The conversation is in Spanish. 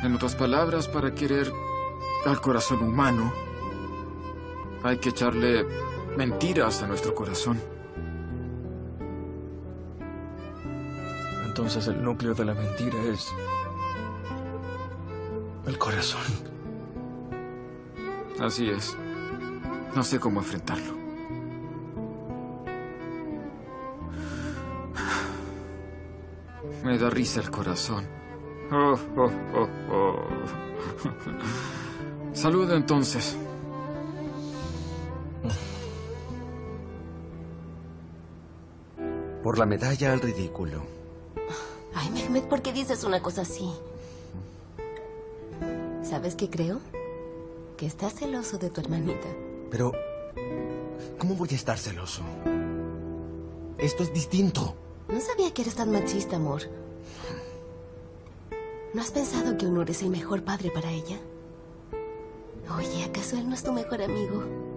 En otras palabras, para querer al corazón humano, hay que echarle mentiras a nuestro corazón. Entonces el núcleo de la mentira es el corazón. Así es. No sé cómo enfrentarlo. Me da risa el corazón. Oh, oh, oh, oh. Salud, entonces. Por la medalla al ridículo. Ay, Mehmet, ¿por qué dices una cosa así? ¿Sabes qué creo? Que estás celoso de tu hermanita. Pero, ¿cómo voy a estar celoso? Esto es distinto. No sabía que eres tan machista, amor. ¿No has pensado que Onur es el mejor padre para ella? Oye, ¿acaso él no es tu mejor amigo?